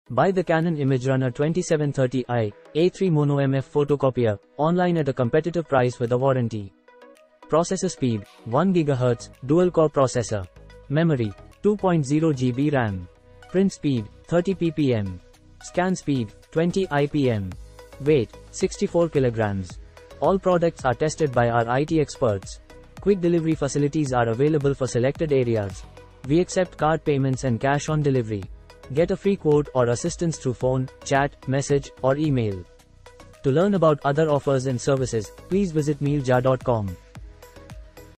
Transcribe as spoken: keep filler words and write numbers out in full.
Buy the Canon imageRUNNER twenty-seven thirty i, A three Mono M F Photocopier, online at a competitive price with a warranty. Processor speed, one gigahertz, dual-core processor. Memory, two point zero gigabytes RAM. Print speed, thirty p p m. Scan speed, twenty I P M. Weight, sixty-four kilograms. All products are tested by our I T experts. Quick delivery facilities are available for selected areas. We accept card payments and cash on delivery. Get a free quote or assistance through phone, chat, message, or email. To learn about other offers and services, please visit meelja dot com.